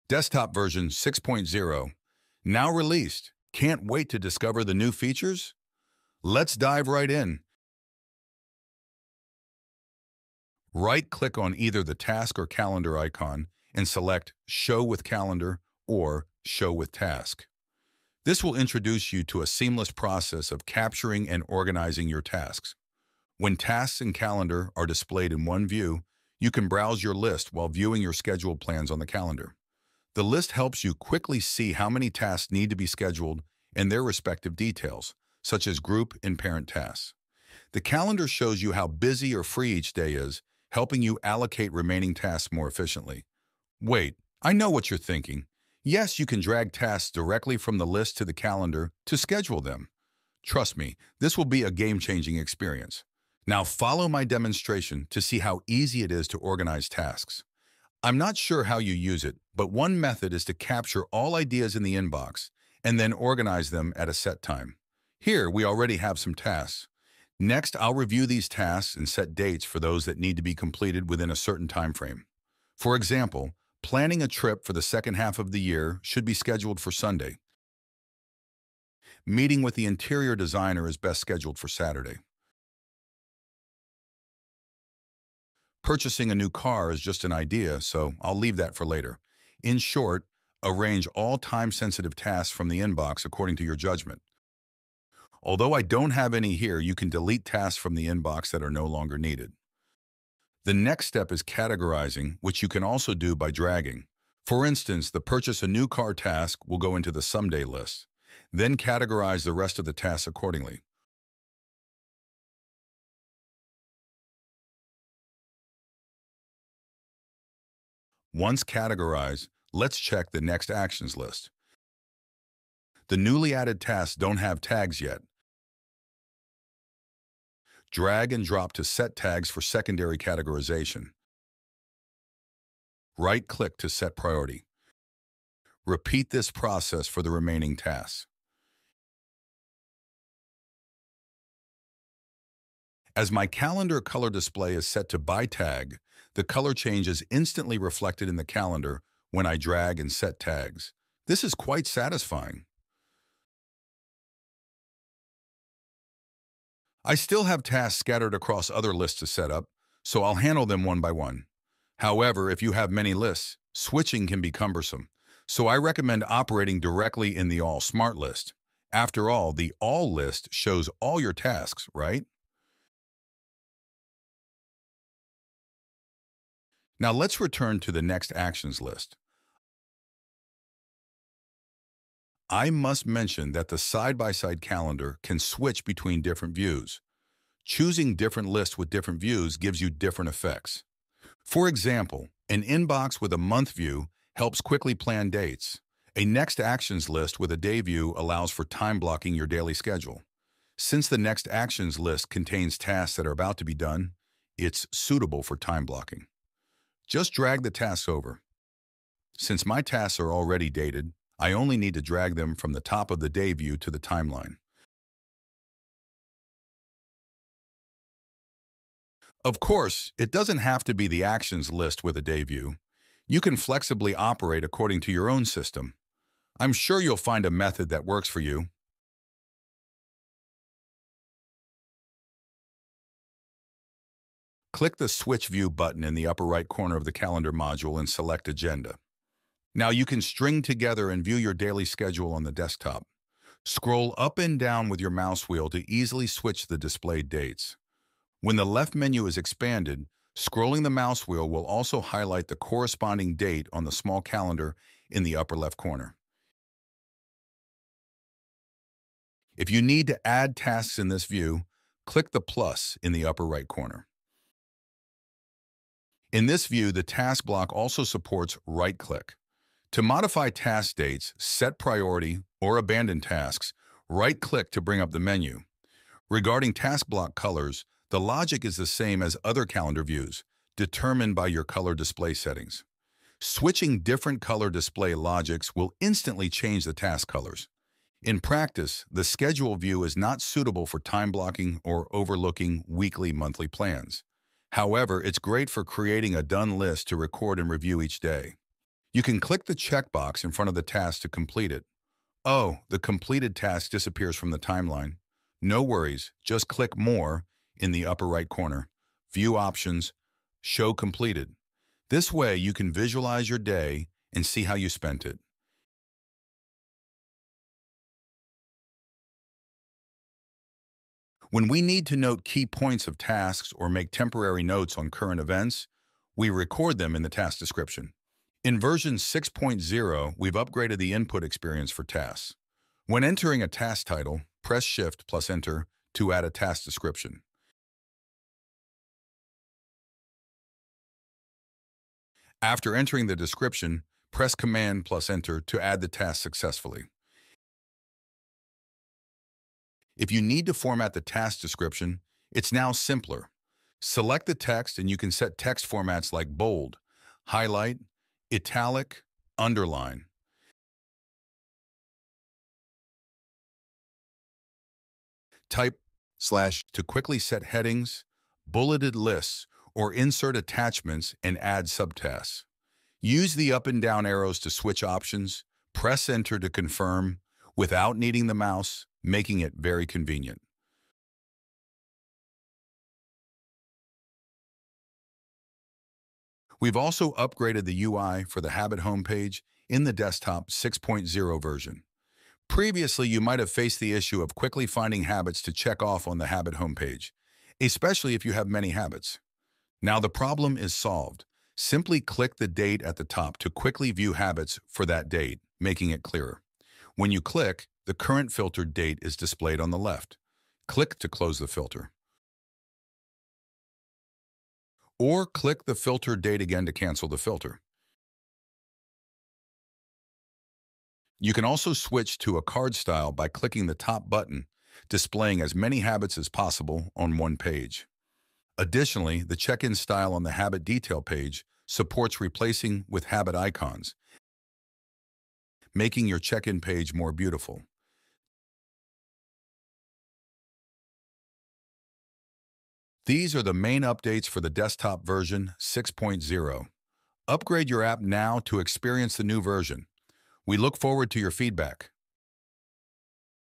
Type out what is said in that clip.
Desktop version 6.0, now released. Can't wait to discover the new features? Let's dive right in. Right-click on either the task or calendar icon and select Show with Calendar or Show with Task. This will introduce you to a seamless process of capturing and organizing your tasks. When tasks and calendar are displayed in one view, you can browse your list while viewing your scheduled plans on the calendar. The list helps you quickly see how many tasks need to be scheduled and their respective details, such as group and parent tasks. The calendar shows you how busy or free each day is, helping you allocate remaining tasks more efficiently. Wait, I know what you're thinking. Yes, you can drag tasks directly from the list to the calendar to schedule them. Trust me, this will be a game-changing experience. Now follow my demonstration to see how easy it is to organize tasks. I'm not sure how you use it, but one method is to capture all ideas in the inbox and then organize them at a set time. Here, we already have some tasks. Next, I'll review these tasks and set dates for those that need to be completed within a certain time frame. For example, planning a trip for the second half of the year should be scheduled for Sunday. Meeting with the interior designer is best scheduled for Saturday. Purchasing a new car is just an idea, so I'll leave that for later. In short, arrange all time-sensitive tasks from the inbox according to your judgment. Although I don't have any here, you can delete tasks from the inbox that are no longer needed. The next step is categorizing, which you can also do by dragging. For instance, the purchase a new car task will go into the someday list. Then categorize the rest of the tasks accordingly. Once categorized, let's check the next actions list. The newly added tasks don't have tags yet. Drag and drop to set tags for secondary categorization. Right-click to set priority. Repeat this process for the remaining tasks. As my calendar color display is set to by tag, the color change is instantly reflected in the calendar when I drag and set tags. This is quite satisfying. I still have tasks scattered across other lists to set up, so I'll handle them one by one. However, if you have many lists, switching can be cumbersome, so I recommend operating directly in the All Smart list. After all, the All list shows all your tasks, right? Now let's return to the next actions list. I must mention that the side-by-side calendar can switch between different views. Choosing different lists with different views gives you different effects. For example, an inbox with a month view helps quickly plan dates. A next actions list with a day view allows for time blocking your daily schedule. Since the next actions list contains tasks that are about to be done, it's suitable for time blocking. Just drag the tasks over. Since my tasks are already dated, I only need to drag them from the top of the day view to the timeline. Of course, it doesn't have to be the actions list with a day view. You can flexibly operate according to your own system. I'm sure you'll find a method that works for you. Click the Switch View button in the upper right corner of the calendar module and select Agenda. Now you can string together and view your daily schedule on the desktop. Scroll up and down with your mouse wheel to easily switch the displayed dates. When the left menu is expanded, scrolling the mouse wheel will also highlight the corresponding date on the small calendar in the upper left corner. If you need to add tasks in this view, click the plus in the upper right corner. In this view, the task block also supports right-click. To modify task dates, set priority, or abandon tasks, right-click to bring up the menu. Regarding task block colors, the logic is the same as other calendar views, determined by your color display settings. Switching different color display logics will instantly change the task colors. In practice, the schedule view is not suitable for time blocking or overlooking weekly, monthly plans. However, it's great for creating a done list to record and review each day. You can click the checkbox in front of the task to complete it. Oh, the completed task disappears from the timeline. No worries, just click More in the upper right corner. View Options, Show Completed. This way you can visualize your day and see how you spent it. When we need to note key points of tasks or make temporary notes on current events, we record them in the task description. In version 6.0, we've upgraded the input experience for tasks. When entering a task title, press Shift plus Enter to add a task description. After entering the description, press Command plus Enter to add the task successfully. If you need to format the task description, it's now simpler. Select the text and you can set text formats like bold, highlight, italic, underline. Type / to quickly set headings, bulleted lists, or insert attachments and add subtasks. Use the up and down arrows to switch options, press Enter to confirm without needing the mouse, making it very convenient. We've also upgraded the UI for the Habit homepage in the Desktop 6.0 version. Previously, you might have faced the issue of quickly finding habits to check off on the Habit homepage, especially if you have many habits. Now the problem is solved. Simply click the date at the top to quickly view habits for that date, making it clearer. When you click, the current filtered date is displayed on the left. Click to close the filter. Or click the filtered date again to cancel the filter. You can also switch to a card style by clicking the top button, displaying as many habits as possible on one page. Additionally, the check-in style on the habit detail page supports replacing with habit icons, making your check-in page more beautiful. These are the main updates for the desktop version 6.0. Upgrade your app now to experience the new version. We look forward to your feedback.